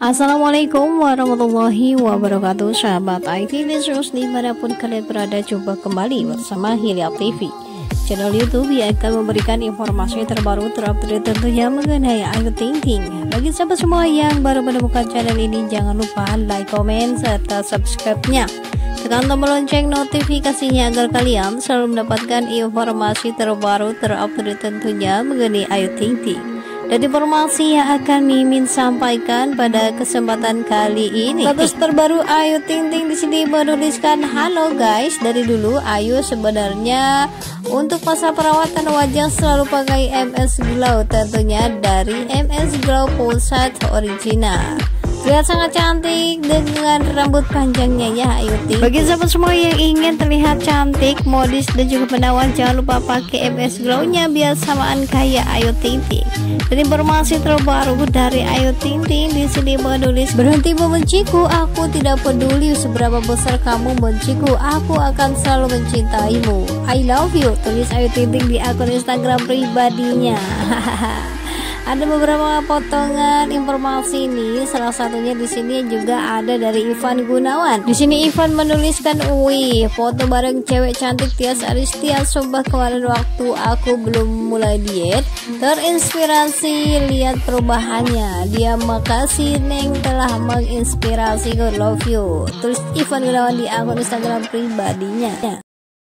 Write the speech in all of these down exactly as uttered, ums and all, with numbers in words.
Assalamualaikum warahmatullahi wabarakatuh, sahabat I T News dimanapun kalian berada. Jumpa kembali bersama Hilya T V, channel YouTube yang akan memberikan informasi terbaru terupdate tentunya mengenai Ayu Ting Ting. Bagi sahabat semua yang baru menemukan channel ini, jangan lupa like, comment, serta subscribe-nya. Tekan tombol lonceng notifikasinya agar kalian selalu mendapatkan informasi terbaru terupdate tentunya mengenai Ayu Ting Ting. Dan informasi yang akan Mimin sampaikan pada kesempatan kali ini, status terbaru Ayu Ting Ting di sini menuliskan, halo guys, dari dulu Ayu sebenarnya untuk masa perawatan wajah selalu pakai M S Glow, tentunya dari M S Glow Pulsat Original. Terlihat sangat cantik dengan rambut panjangnya ya Ayu Ting. Bagi sahabat semua yang ingin terlihat cantik, modis dan juga menawan, jangan lupa pakai M S Glow-nya biar samaan kayak Ayu Ting Ting. Dan informasi terbaru dari Ayu Ting Ting di sini menulis, berhenti membenciku, aku tidak peduli seberapa besar kamu benciku, aku akan selalu mencintaimu. I love you, tulis Ayu Ting Ting di akun Instagram pribadinya. Ada beberapa potongan informasi ini, salah satunya di sini juga ada dari Ivan Gunawan. Di sini Ivan menuliskan, wih, foto bareng cewek cantik Tias Aristia, sumpah kemarin waktu aku belum mulai diet, terinspirasi lihat perubahannya. Dia makasih Neng telah menginspirasi, God love you, terus Ivan Gunawan di akun Instagram pribadinya.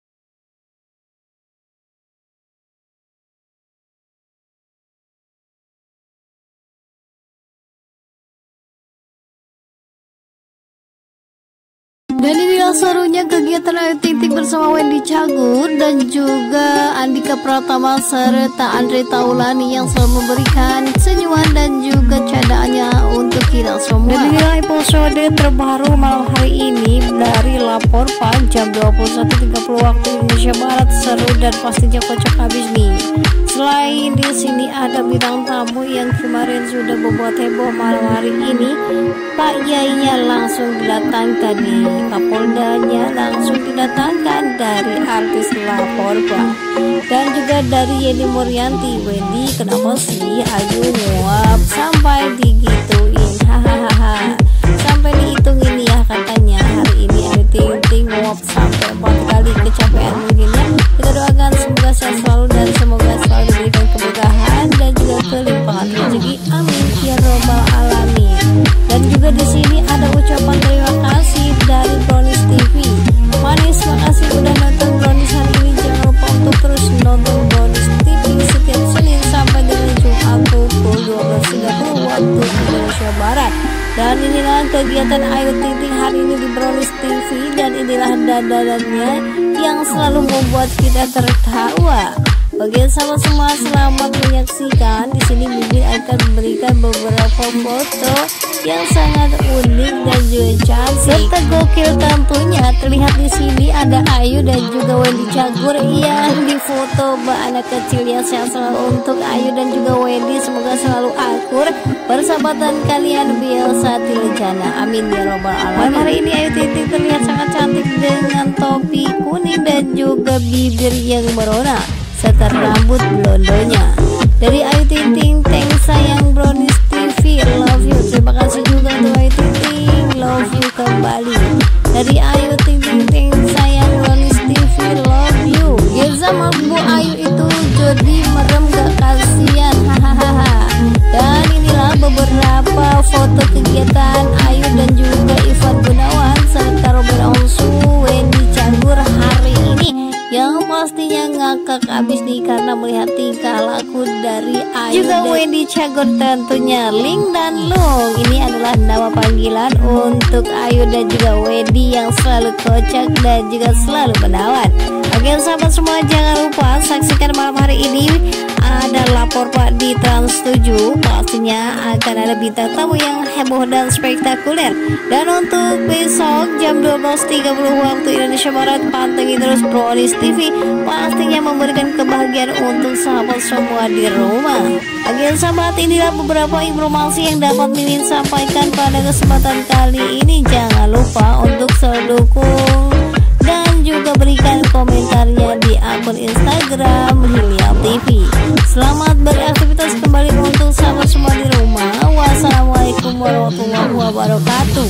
Dan inilah serunya kegiatan Ayu Ting Ting bersama Wendy Cagur dan juga Andika Pratama serta Andre Taulani yang selalu memberikan senyuman dan juga candaannya untuk kita semua. Dan inilah episode terbaru malam hari ini dari Lapor Pak jam dua puluh satu tiga puluh waktu Indonesia Barat. Seru dan pastinya kocak habis nih. Selain di sini ada bintang tamu yang kemarin sudah membuat heboh malam hari ini, Pak Yaya langsung didatangkan nih, Kapoldanya langsung didatangkan dari artis Lapor Pak, dan juga dari Yeni Muryanti. Wendy, kenapa sih Ayu nguap sampai digituin, hahaha, sampai dihitungin ya katanya hari ini Ayu Ting Ting nguap sampai empat kali, kecapean mungkin ya. Kita doakan semoga sehat selalu dan semoga selalu diberikan keberkahan dan juga kelimpahan rezeki, amin ya robbal alamin. Dan juga di sini ada ucapan terima kasih dari Brownies T V. Manis, makasih udah nonton Brownies hari ini. Jangan lupa untuk terus nonton Brownies T V setiap Senin sampai dengan Jumat pukul dua belas tiga puluh waktu Indonesia Barat. Dan inilah kegiatan Ayu Ting Ting hari ini di Brownies T V, dan inilah dandanannya yang selalu membuat kita tertawa. Bagi sahabat semua, selamat menyaksikan. Di sini Mimin akan memberikan beberapa foto yang sangat unik dan juga cantik serta gokil tentunya. Terlihat di sini ada Ayu dan juga Wendy Cagur yang difoto anak kecil yang sehat selalu untuk Ayu dan juga Wendy. Semoga selalu akur persahabatan kalian biasa tilejana, amin ya robbal alamin. Hari ini Ayu Ting Ting terlihat sangat cantik dengan topi kuning dan juga bibir yang merona serta rambut blondonya. Dari Ayu Ting Ting, thanks sayang Brownies T V, love you. Terima kasih juga untuk Ayu Ting Ting, love you kembali. Dari Ayu Ting Ting, thanks sayang Brownies T V, love you. Geza Bu Ayu itu jadi merem gak kasihan, hahaha. Dan inilah beberapa foto kegiatan Ayu dan juga Ivan Gunawan serta Robert Onsu, Wendy Cagur hari ini, yang pastinya ngakak abis nih karena melihat tingkah laku dari Ayu juga dan Wendy Cagur tentunya. Ling dan Lung ini adalah nama panggilan untuk Ayu dan juga Wendy yang selalu kocak dan juga selalu menawan. Oke sahabat semua, jangan lupa saksikan malam hari ini ada Lapor Pak di Trans tujuh. Pastinya akan ada bintang tamu yang heboh dan spektakuler. Dan untuk besok jam dua belas tiga puluh waktu Indonesia Barat, pantengin terus Brownies T V, pastinya memberikan kebahagiaan untuk sahabat semua di rumah. Oke sahabat, inilah beberapa informasi yang dapat Mimin sampaikan pada kesempatan kali ini. Jangan lupa untuk selalu dukung dan juga berikan komentarnya di akun Instagram Hilya T V. Selamat beraktivitas kembali untuk sahabat semua di rumah. Wassalamualaikum warahmatullahi wabarakatuh. warahmatullahi wabarakatuh.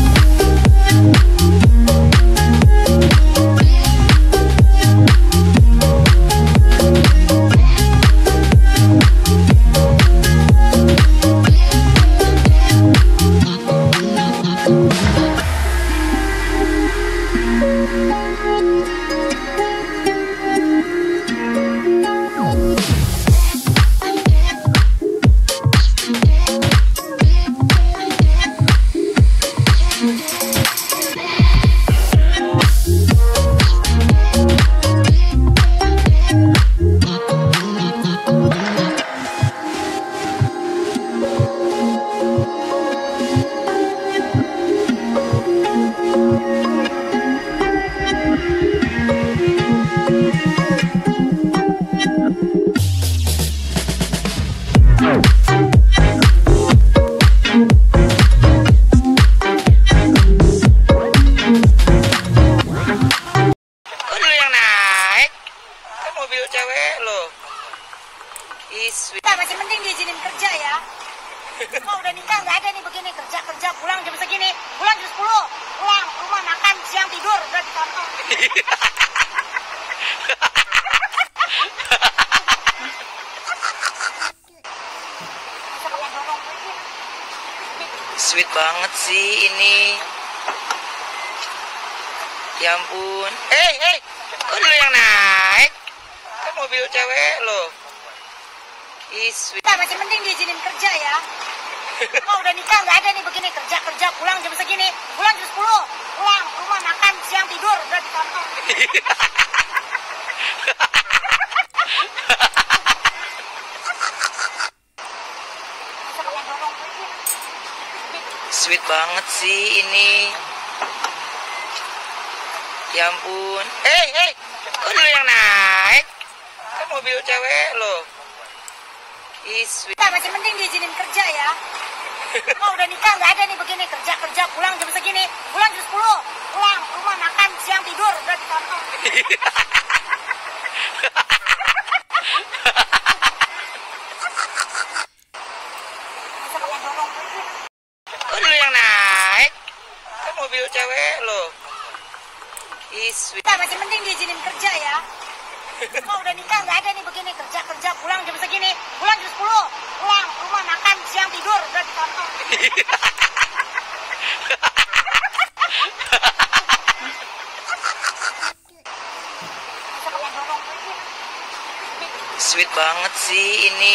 Nah, masih mending diizinin kerja ya. Mau udah nikah nggak ada nih begini, kerja kerja pulang jam segini, pulang jam sepuluh, pulang rumah makan siang tidur udah di kantor. Sweet banget sih ini. Ya ampun. Hei, hei, kok lu yang naik? Kan mobil cewek lo. Ih, sweet. Nah, masih mending diizinin kerja ya. Mau udah nikah nggak ada nih begini, kerja kerja pulang jam segini, pulang jam sepuluh, pulang rumah makan siang tidur udah di kantor. Sweet banget sih ini. Ya ampun. Hei, hei, kok lu yang naik? Kan mobil cewek lo. Ih, sweet. Nah, masih mending diizinin kerja ya. Mau udah nikah nggak ada nih begini, kerja kerja pulang jam segini, pulang jam sepuluh, pulang rumah makan siang tidur udah di kantor. Kok lu yang naik? Kan mobil cewek lo. Ih, sweet. Nah, masih mending diizinin kerja ya. Mau udah nikah nggak ada nih begini, kerja kerja pulang jam segini, pulang jam sepuluh, pulang rumah makan siang tidur udah di kantor. Sweet banget sih ini.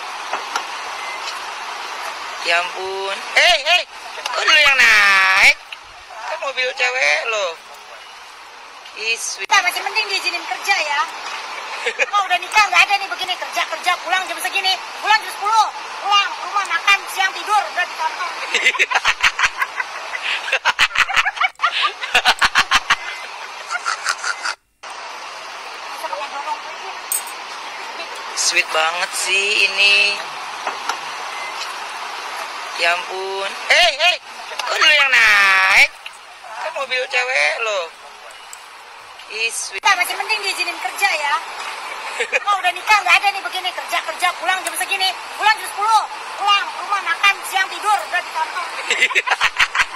Ya ampun. Hei, hei, kok lu yang naik? Kan mobil cewek lo. Ih, sweet. Nah, masih mending diizinin kerja ya. Mau udah nikah nggak ada nih begini, kerja kerja pulang jam segini, pulang jam sepuluh, pulang rumah makan siang tidur udah di kantor. Sweet banget sih ini. Ya ampun. Hei, hei, kok lu yang naik? Kan mobil cewek lo. Ih, sweet. Nah, masih mending diizinin kerja ya. Mau udah nikah nggak ada nih begini, kerja kerja pulang jam segini, pulang jam sepuluh, pulang rumah makan siang tidur udah di kantor.